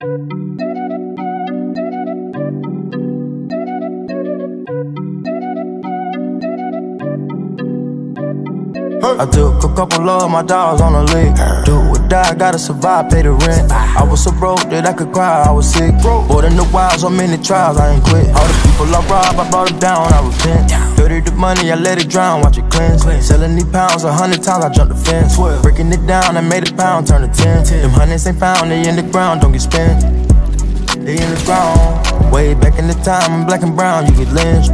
I took a couple of my dogs on a lick. Do or die, gotta survive, pay the rent. I was so broke that I could cry, I was sick. More than the wild, so many trials, I ain't quit. All the people I robbed, I brought them down, I repent. Dirty the money, I let it drown, watch it cleanse. Selling these pounds 100 times, I jumped the fence. Breaking it down, I made a pound, turn to 10. Them hundreds ain't found, they in the ground, don't get spent. They in the ground. Way back in the time, black and brown, you get lynched.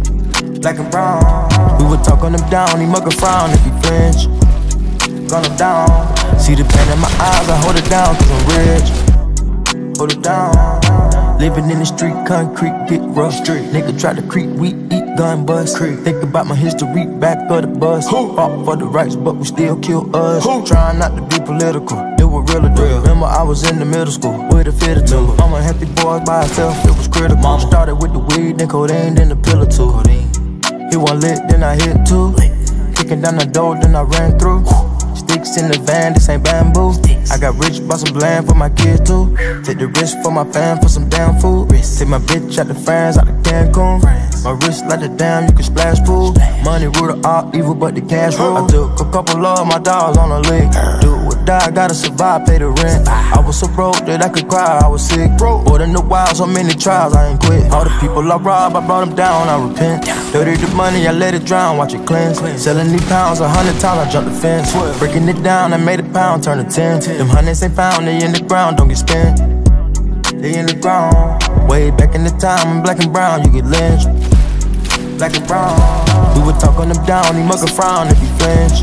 Black and brown. We would talk on them down, he mug a frown if he flinch. Gun him down. See the pain in my eyes, I hold it down cause I'm rich. Hold it down. Living in the street, concrete, get rough. Street. Nigga try to creep, we eat, gun bust. Think about my history, back of the bus. Fought for the rights, but we still kill us. Trying not to be political, it was real to real. Remember I was in the middle school with a fitted timber. I'm a happy boy by herself, it was critical. Mama started with the weed, then codeine, then the pill or two. He one lit, then I hit two. Kicking down the door, then I ran through. Sticks in the van, this ain't bamboo. I got rich, bought some land for my kids too. Take the risk for my fam for some damn food. Take my bitch out the France, out the Cancun. My wrist like the dam, you can splash pool. Money rule of all evil, but the cash rule. I took a couple of my dogs on a lick. Do or die, gotta survive, pay the rent. I was so broke that I could cry, I was sick. More than the wild, so many trials, I ain't quit. All the people I robbed, I brought them down, I repent. Dirty the money, I let it drown, watch it cleanse. Selling these pounds 100 times, I jumped the fence. Breaking it down, I made a pound, turn to 10. Them hundreds ain't found, they in the ground, don't get spent. They in the ground. Way back in the time, black and brown, you get lynched. Black and brown. We would talk on them down, he mug a frown if he flinch.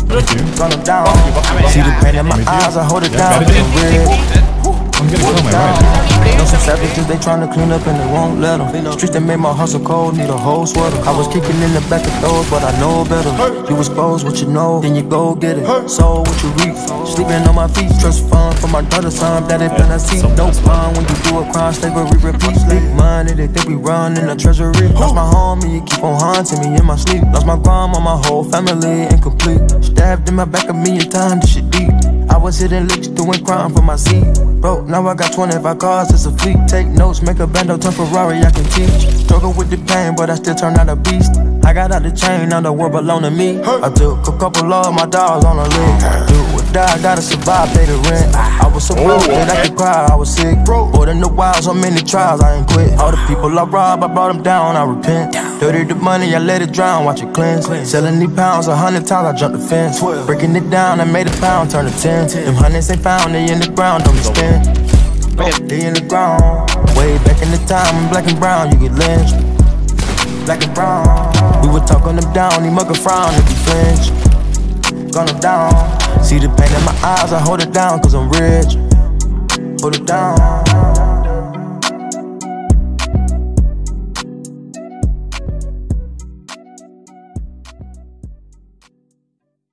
Run them down. See the pain in my eyes, I hold it down, cause I'm rich. I'm gonna kill my right. Know some savages, they tryna clean up and they won't let them. Streets that made my hustle cold, need a whole sweater. I was kicking in the back of those, but I know better. You expose what you know, then you go get it. So what you reap, sleeping on my feet. Trust fund for my daughter's son, that it been I see. Don't fun when you do a crime, slavery repeat. Sleep money, they think we run in the treasury. Lost my homie, you keep on haunting me in my sleep. Lost my grandma, my whole family incomplete. Stabbed in my back 1,000,000 times, this shit deep. I was hitting licks, doing crime for my seat. Bro, now I got 25 cars, it's a fleet. Take notes, make a bando, turn Ferrari, I can teach. Struggle with the pain, but I still turn out a beast. I got out the chain, now the world belong to me. I took a couple of my dogs on a lick. Do or die, gotta survive, pay the rent. I was so broke that I could cry, I was sick. More than the wild, so many trials, I ain't quit. All the people I robbed, I brought them down, I repent. Dirty the money, I let it drown, watch it cleanse. Selling these pounds 100 times, I jumped the fence. Breaking it down, I made a pound, turn to 10. Them hundreds ain't found, they in the ground, don't get spent. They in the ground. Way back in the time, black and brown, you get lynched. Black and brown. We would talk on them down, he mug a frown if he flinch. Gun him down. See the pain in my eyes, I hold it down cause I'm rich. Hold it down.